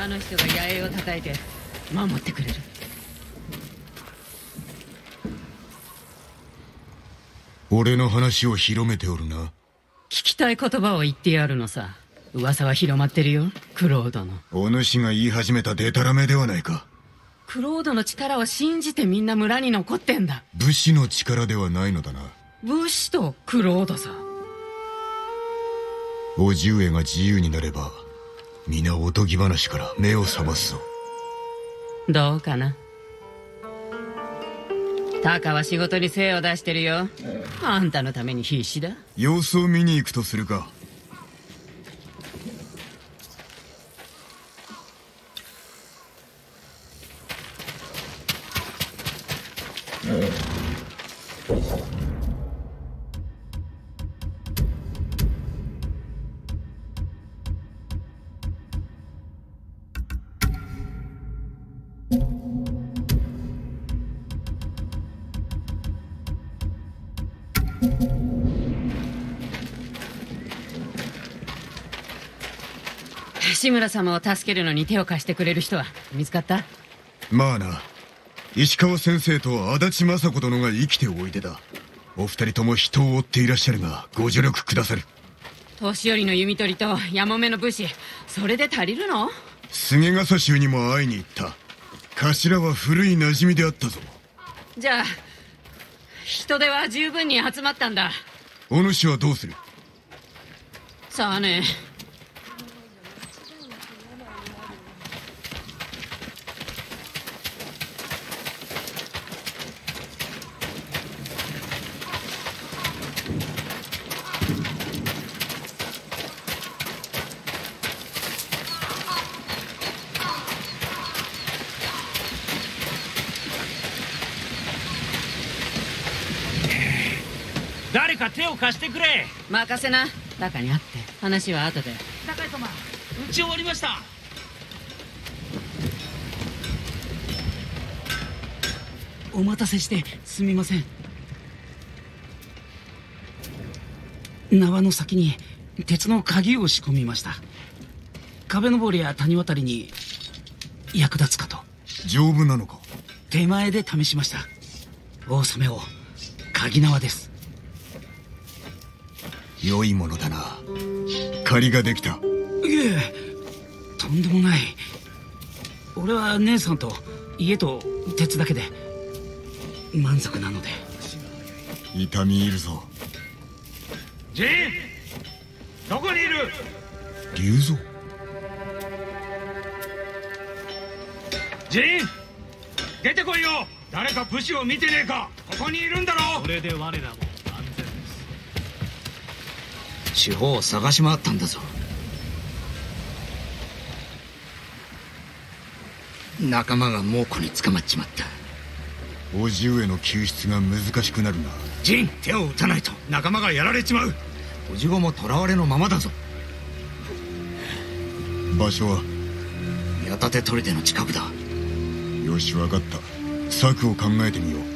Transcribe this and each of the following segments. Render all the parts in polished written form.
の人が野営を叩いて守ってくれる。 俺の話を広めておるな。 聞きたい言葉を言ってやるのさ。噂は広まってるよ、クロードの。 お主が言い始めたデタラメではないか。 クロードの力を信じてみんな村に残ってんだ。 武士の力ではないのだな。 武士とクロードさ。 叔父上が自由になれば皆おとぎ話から目を覚ますぞ。 どうかな。タカは仕事に精を出してるよ。あんたのために必死だ。 様子を見に行くとするか。 志村様を助けるのに手を貸してくれる人は見つかった？ まあな、石川先生と足立雅子殿が生きておいでだ。お二人とも人を追っていらっしゃるがご助力くださる。 年寄りの弓取りとやもめの武士、それで足りるの？ 菅笠衆にも会いに行った。頭は古い馴染みであったぞ。 じゃあ人手は十分に集まったんだ。 お主はどうする？ さあね。 誰か手を貸してくれ。 任せな。中にあって話は後で。 高井様、打ち終わりました。 お待たせしてすみません。縄の先に鉄の鍵を仕込みました。壁登りや谷渡りに役立つかと。 丈夫なのか？ 手前で試しました。大染めを鍵縄です。 良いものだな。借りができた。 いえ、とんでもない。俺は姉さんと家と鉄だけで満足なので。 痛み入るぞ。 ジン、どこにいる？ 龍蔵。 ジン、出てこいよ。誰か武士を見てねえか。ここにいるんだろ。 これで我らも安全です。 地方を探し回ったんだぞ。仲間が猛虎に捕まっちまった。 叔父上の救出が難しくなるな。 ジン、手を打たないと仲間がやられちまう。おじごも囚われのままだぞ。 場所は？ 矢立砦の近くだ。 よし、分かった。策を考えてみよう。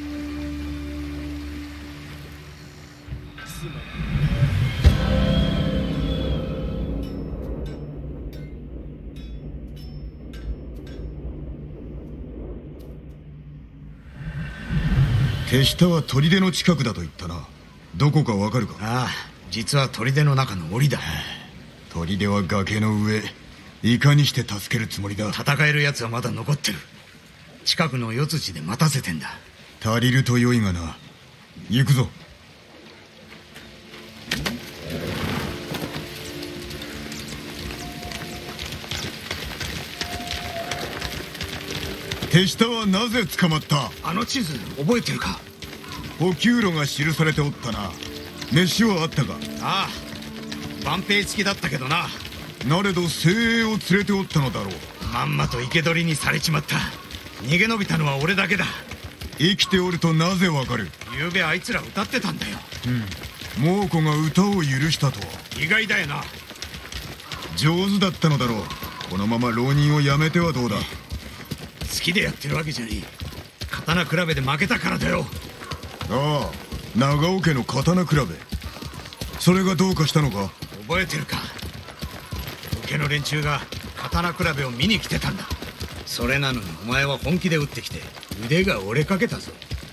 手下は砦の近くだと言ったな。どこかわかるか？ ああ、実は砦の中の檻だ。 砦は崖の上。いかにして助けるつもりだ？ 戦える奴はまだ残ってる。近くの四つ地で待たせてんだ。 足りると良いがな。行くぞ。手下はなぜ捕まった？ あの地図覚えてるか？ 補給路が記されておったな。飯はあったか？ ああ、万兵付きだったけどな。 なれど精鋭を連れておったのだろう。 まんまと生け捕りにされちまった。逃げ延びたのは俺だけだ。 生きておるとなぜわかる？ ゆうべあいつら歌ってたんだよ。 猛虎が歌を許したとは。 意外だよな。 上手だったのだろう。このまま浪人をやめてはどうだ？ 好きでやってるわけじゃねえ。刀比べで負けたからだよ。 ああ、長尾家の刀比べ。それがどうかしたのか？ 覚えてるか？受けの連中が刀比べを見に来てたんだ。それなのにお前は本気で撃ってきて腕が折れかけたぞ。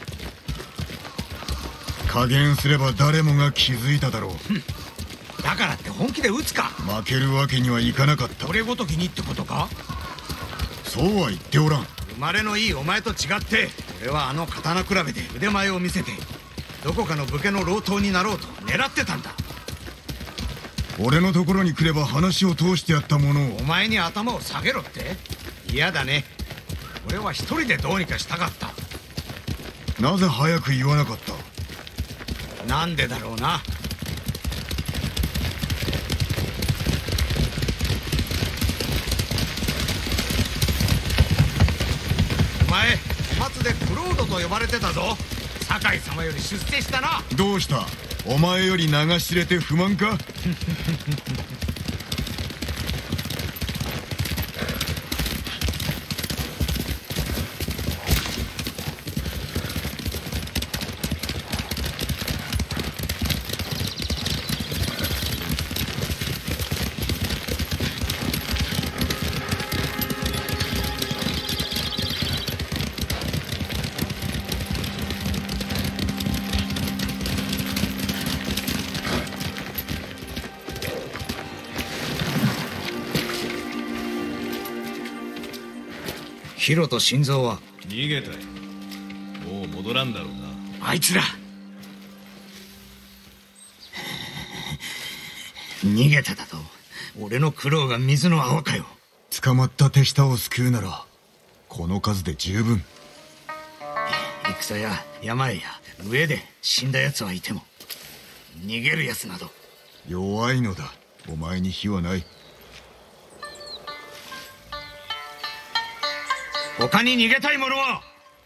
加減すれば誰もが気づいただろう。 だからって本気で撃つか。 負けるわけにはいかなかった。 俺ごときにってことか。 そうは言っておらん。 生まれのいいお前と違って俺はあの刀比べで腕前を見せてどこかの武家の老頭になろうと狙ってたんだ。 俺のところに来れば話を通してやったものを。 お前に頭を下げろって。嫌だね。俺は一人でどうにかしたかった。 なぜ早く言わなかった。 なんでだろうな。お前松でクロードと呼ばれてたぞ。酒井様より出世したな。 どうした。お前より流し入れて不満か。 ヒロと心臓は逃げたよ。もう戻らんだろうな。 あいつら逃げただと。俺の苦労が水の泡かよ。 捕まった手下を救うならこの数で十分。 戦や山や上で死んだ奴はいても逃げる奴など。 弱いのだ。お前に非はない。 他に逃げたい者は。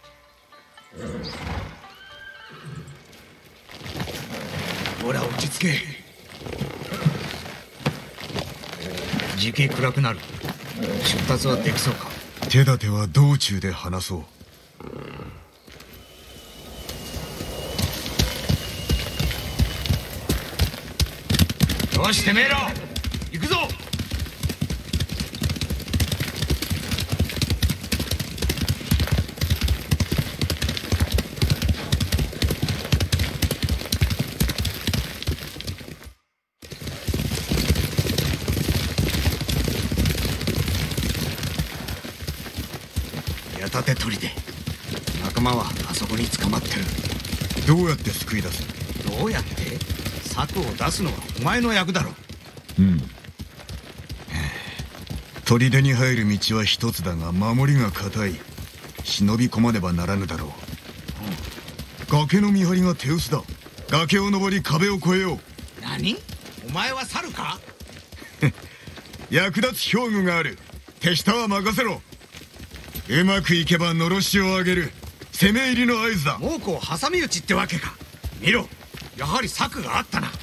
ほら落ち着け。時期暗くなる。出発はできそうか。 手立ては道中で話そう。 よし、てめえら行くぞ。矢立て取りで仲間はあそこに捕まってる。 どうやって救い出す。 どうやって。策を出すのはお前の役だろ。 砦に入る道は一つだが守りが固い。忍び込まねばならぬだろう。崖の見張りが手薄だ。崖を登り壁を越えよう。 何。お前は猿か。 役立つ兵具がある。手下は任せろ。うまくいけばのろしを上げる。攻め入りの合図だ。 猛虎を挟み撃ちってわけか。見ろ、やはり策があったな。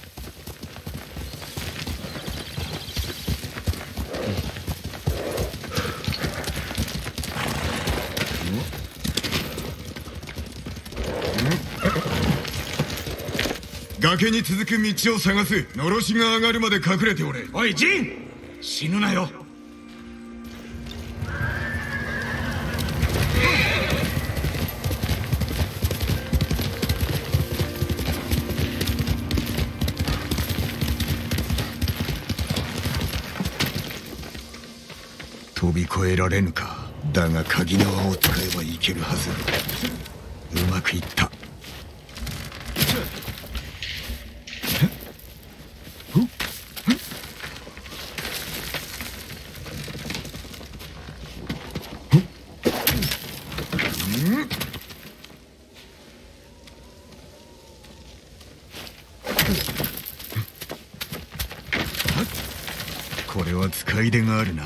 崖に続く道を探す。のろしが上がるまで隠れておれ。 おいジン、死ぬなよ。 飛び越えられぬか。だが鍵の輪を使えばいけるはず。うまくいった。これは使い手があるな。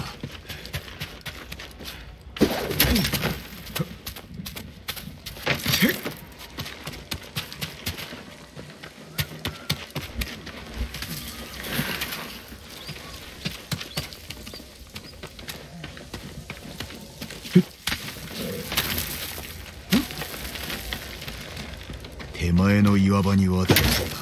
手前の岩場に渡るそうだ。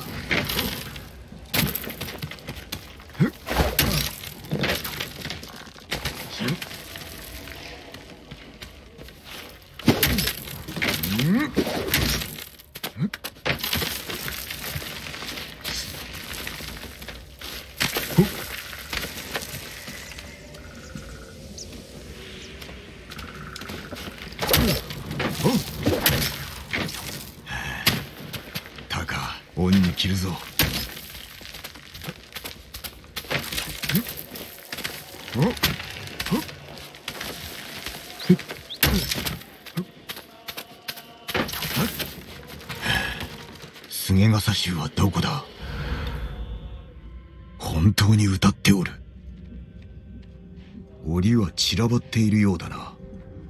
タカ、恩に着るぞ。菅笠衆はどこだ？本当に歌っておる。檻は散らばっているようだな。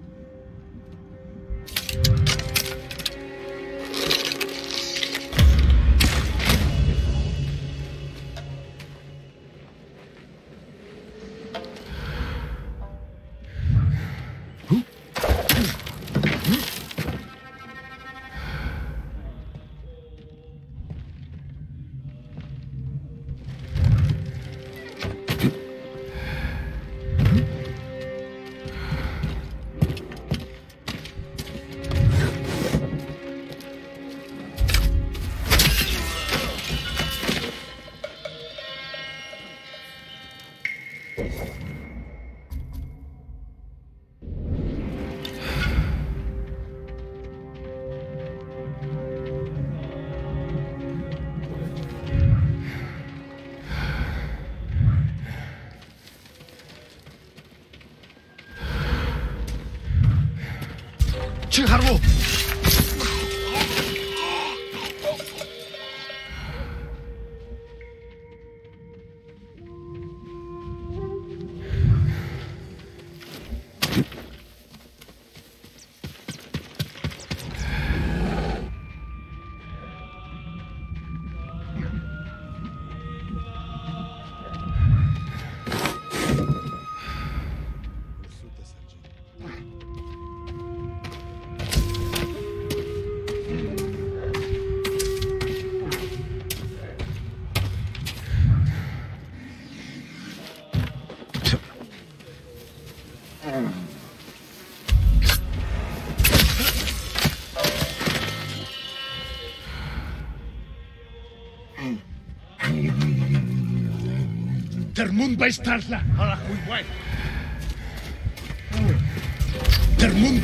去海路。 Der Mund bei Startler. Der Mund.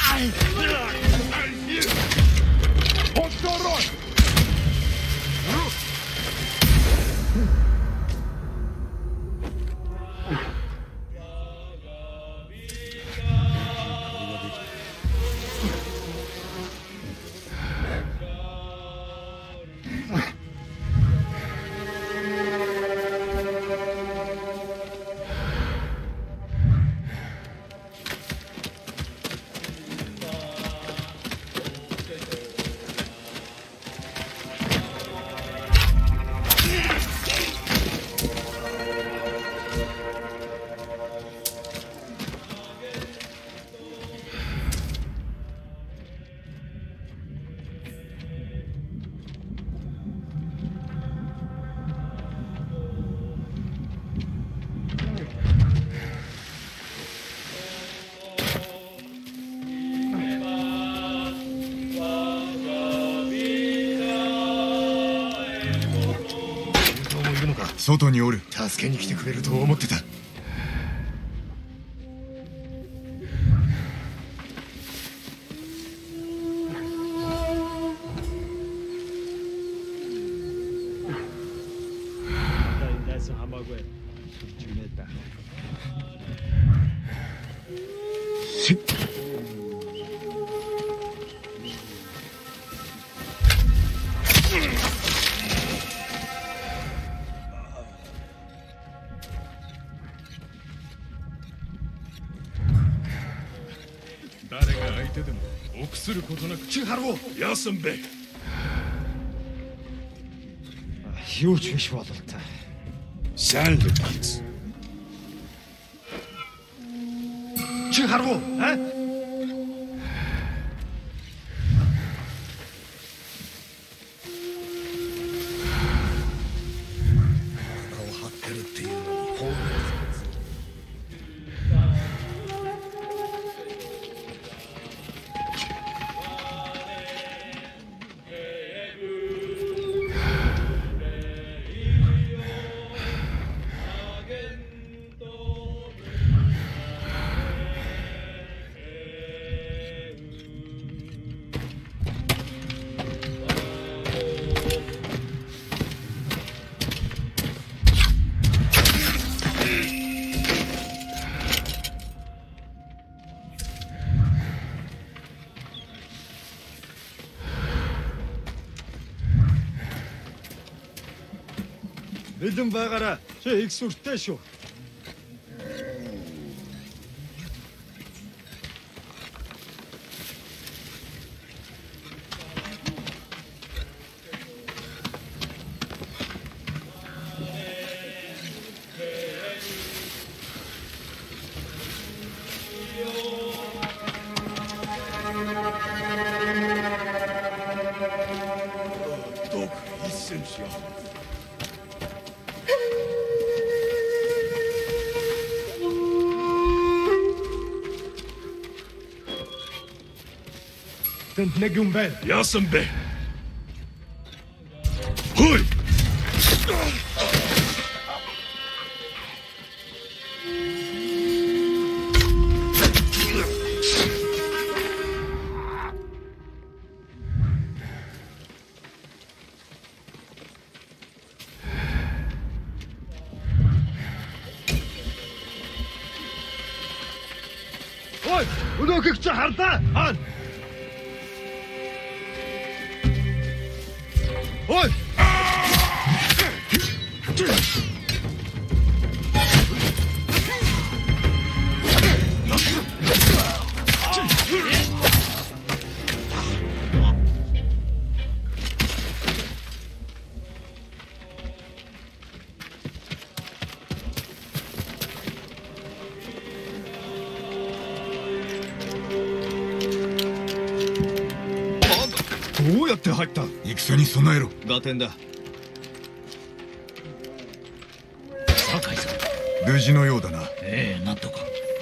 外におる。 助けに来てくれると思ってた。 誰が相手でも臆することなく。 去海路。 Yassen Bey. Huge fish waddled. Sen lütfen. 去海路。哎。顔張ってるっていうのに放浪。 Yassen Бэлэн байгаараа чи их сүртэй шүү. Тэнд нэг юм байна. Яасан бэ? Хөөе! Ой, өнөөхийг чи харлаа. Хаана? Ой! どうやって入った？戦に備えろ。 合点だ。 酒井さん。 無事のようだな。 ええ、なんとか。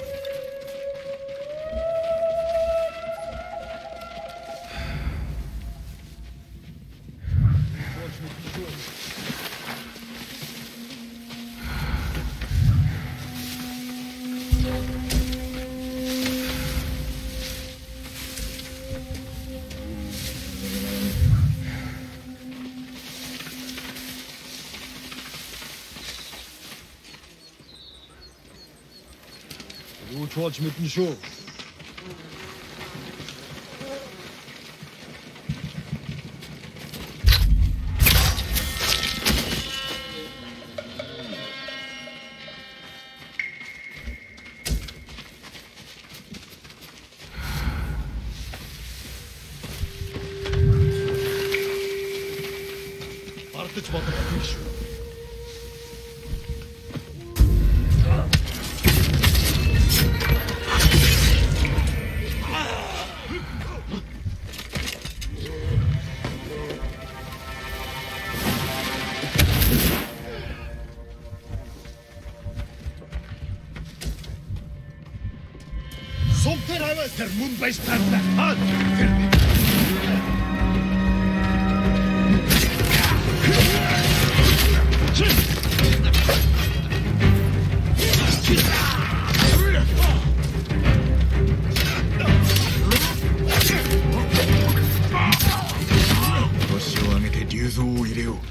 Юу ч болж мэднэ шүү. Ардч бодлоо шүү. Сумтер аваа тэр мөн байж таарна. Хаад тэр. 腰を上げて竜像を入れよう。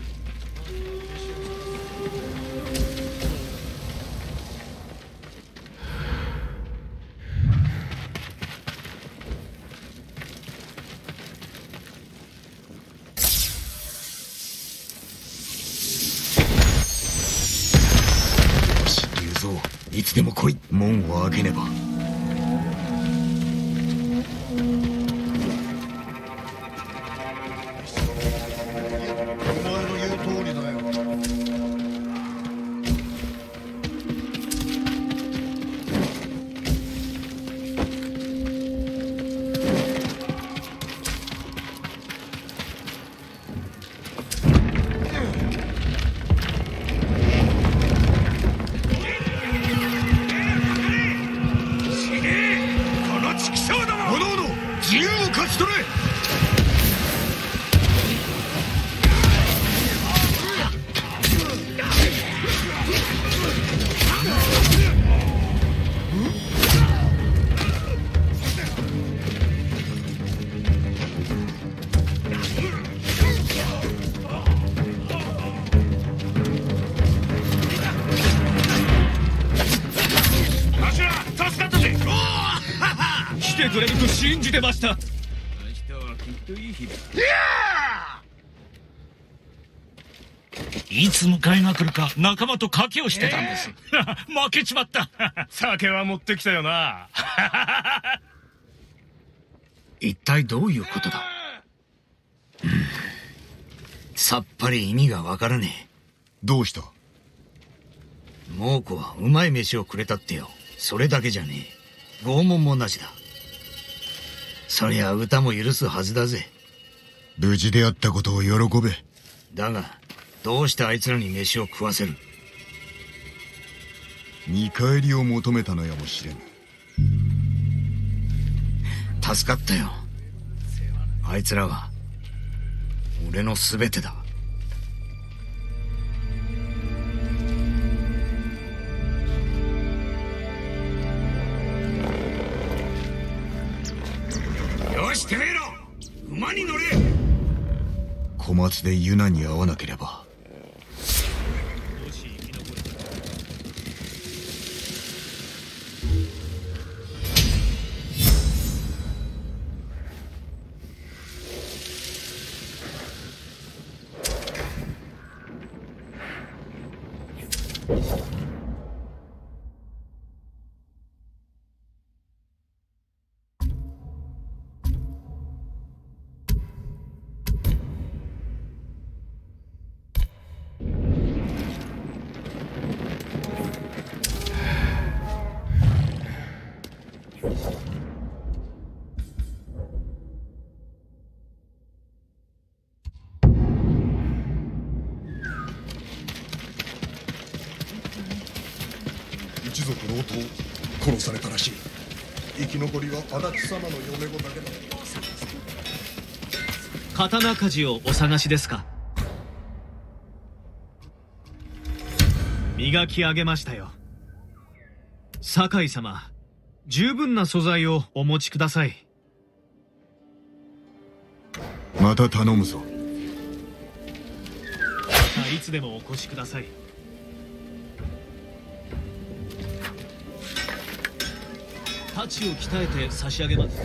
いつでも来い。門を開けねば。 お前の言う通りだよ。 自由を勝ち取れ。 来てくれると信じてました。明日はきっといい日だ。 いつ迎えが来るか仲間と賭けをしてたんです。負けちまった。酒は持ってきたよな。 一体どういうことだ。さっぱり意味がわからねえ。 どうした？ 猛虎はうまい飯をくれたってよ。それだけじゃねえ。拷問もなしだ。そりゃ歌も許すはずだぜ。 無事であったことを喜べ。 だがどうしてあいつらに飯を食わせる？ 見返りを求めたのやもしれぬ。 助かったよ。あいつらは俺の全てだ。 よし、てめえら馬に乗れ。 小松でユナに会わなければ。 一族老頭殺されたらしい。生き残りは足立様の嫁子だけだ。 刀鍛冶をお探しですか？磨き上げましたよ。酒井様、十分な素材をお持ちください。 また頼むぞ。 いつでもお越しください。太刀を鍛えて差し上げます。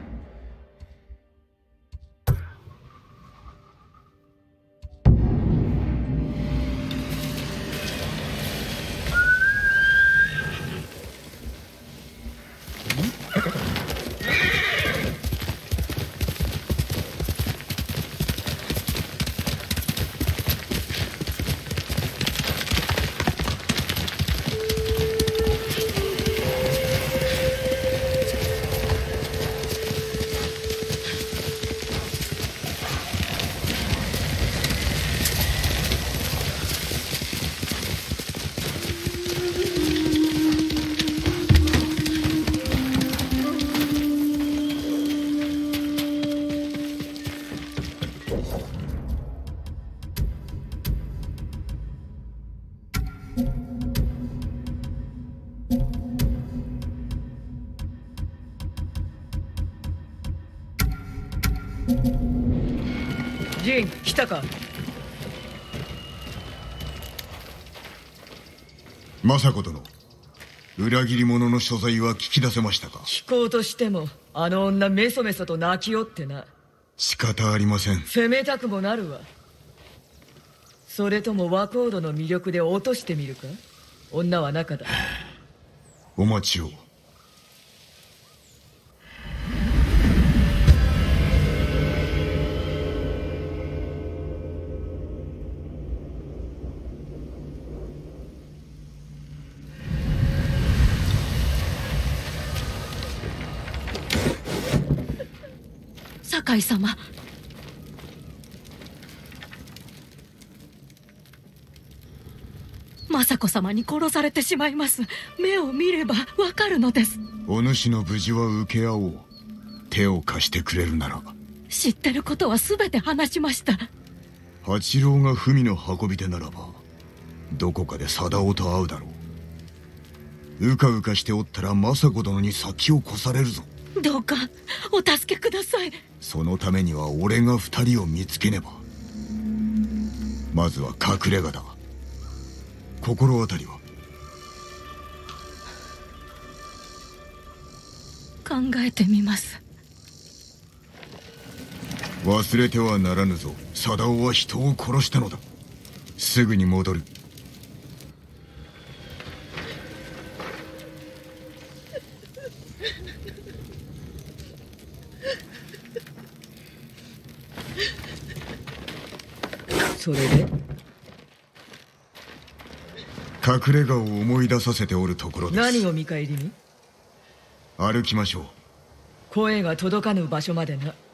ジン、来たか。 政子殿、裏切り者の所在は聞き出せましたか？ 聞こうとしてもあの女メソメソと泣きよってな。 仕方ありません。 責めたくもなるわ。それとも和コードの魅力で落としてみるか？女は中だ。 お待ちを。 酒井様、政子様に殺されてしまいます。目を見ればわかるのです。 お主の無事は受け合おう。手を貸してくれるなら。 知ってることは全て話しました。 八郎が文の運び手ならばどこかで貞夫と会うだろう。うかうかしておったら政子殿に先を越されるぞ。 どうかお助けください。 そのためには俺が二人を見つけねば。まずは隠れ家だ。心当たりは？ 考えてみます。 忘れてはならぬぞ。貞夫は人を殺したのだ。 すぐに戻る。 それで隠れ家を思い出させておるところです。 何を見返りに？ 歩きましょう。 声が届かぬ場所までな。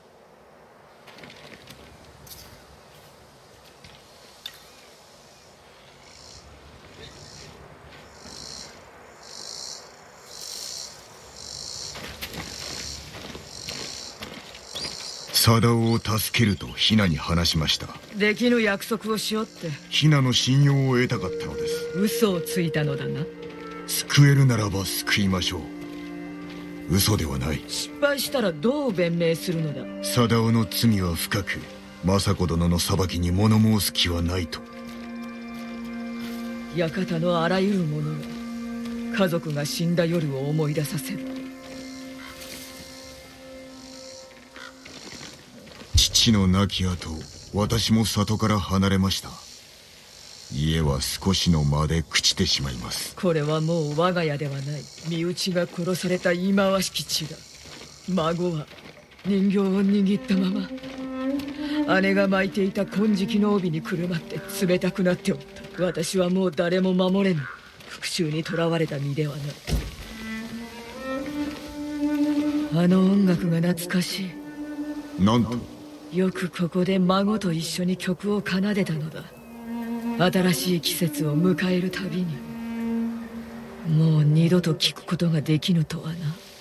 貞夫を助けるとヒナに話しました。 できぬ約束をしよって。 ヒナの信用を得たかったのです。 嘘をついたのだな。 救えるならば救いましょう。嘘ではない。 失敗したらどう弁明するのだ？ 貞夫の罪は深く、政子殿の裁きに物申す気はないと。 館のあらゆるものが家族が死んだ夜を思い出させる。 父の亡き後、私も里から離れました。家は少しの間で朽ちてしまいます。 これはもう我が家ではない。身内が殺された忌まわしき地だ。孫は人形を握ったまま姉が巻いていた金色の帯にくるまって冷たくなっておった。私はもう誰も守れぬ復讐に囚われた身ではない。あの音楽が懐かしい。 なんと？ よくここで孫と一緒に曲を奏でたのだ。新しい季節を迎えるたびに。もう二度と聞くことができぬとはな。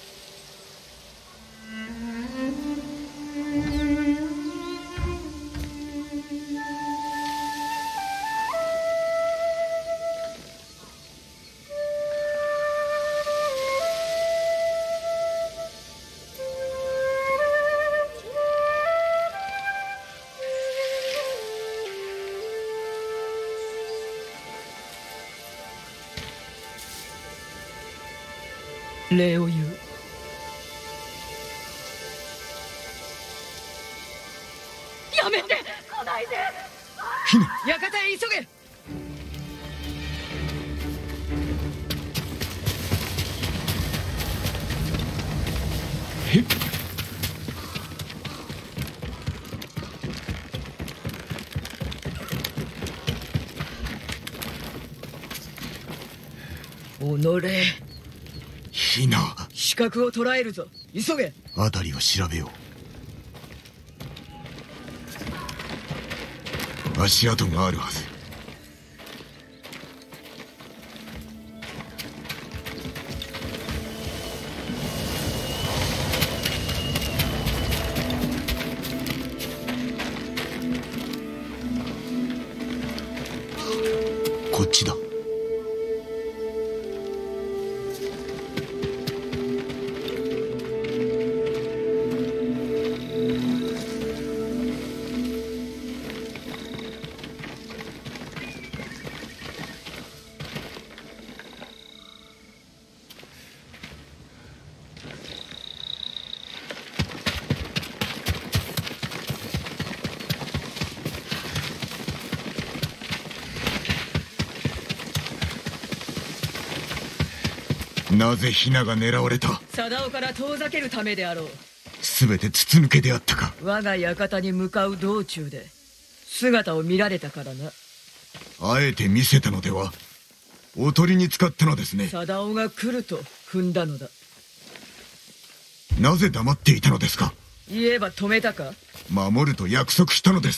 礼を言う。 やめて、来ないで。 館へ急げ。おのれ。 ヒナ。 死角を捉えるぞ。急げ。 辺りを調べよう。足跡があるはず。こっちだ。なぜヒナが狙われた？ 貞夫から遠ざけるためであろう。 全て筒抜けであったか。 我が館に向かう道中で姿を見られたからな。 あえて見せたのでは？おとりに使ったのですね。 貞夫が来ると踏んだのだ。 なぜ黙っていたのですか？ 言えば止めたか？ 守ると約束したのです。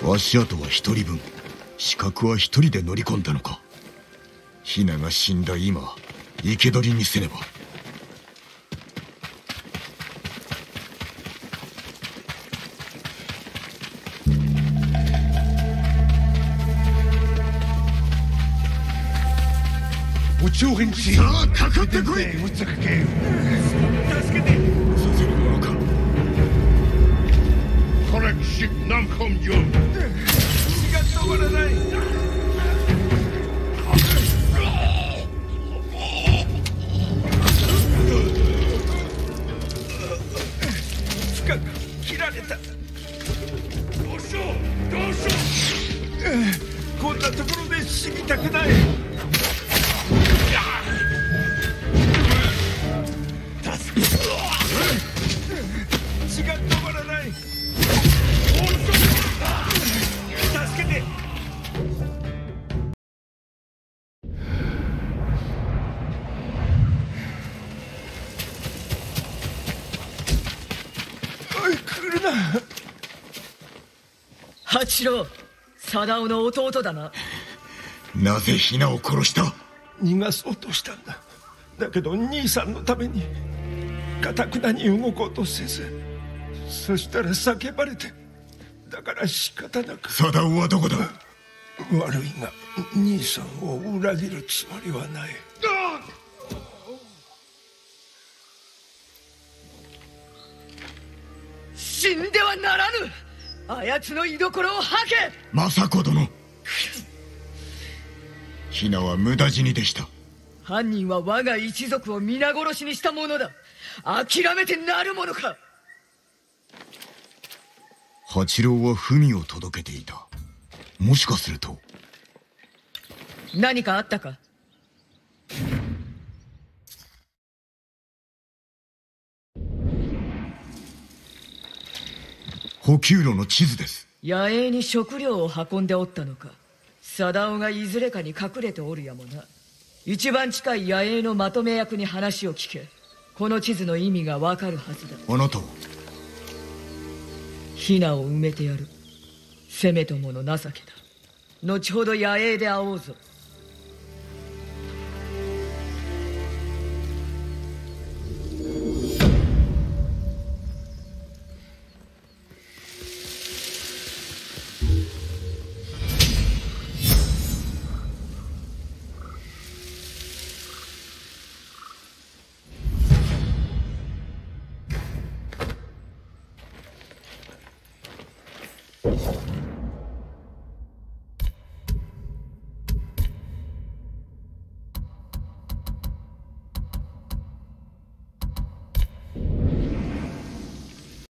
足跡は一人分、刺客は一人で乗り込んだのか。ヒナが死んだ今、生け捕りにせねば。 さあかかってこい。助けて。 させるものか。 Correct namkom yun. 血が止まらない。深く切られた。どうしようどうしよう。こんなところで死にたくない。血が止まらない。助けて。おい来るな。 八郎、貞夫の弟だな。 なぜヒナを殺した。 逃がそうとしたんだ。だけど兄さんのために頑くなに動こうとせず、そしたら叫ばれて、だから仕方なく。 貞夫はどこだ。 悪いが兄さんを裏切るつもりはない。 死んではならぬ。あやつの居所を吐け。 政子殿。ヒナは無駄死にでした。 犯人は我が一族を皆殺しにしたものだ。諦めてなるものか。 八郎は文を届けていた。もしかすると。 何かあったか。 補給路の地図です。 野営に食料を運んでおったのか。貞夫がいずれかに隠れておるやもな。一番近い野営のまとめ役に話を聞け。この地図の意味がわかるはずだ。 あなたは。 ヒナを埋めてやる。せめともの情けだ。後ほど野営で会おうぞ。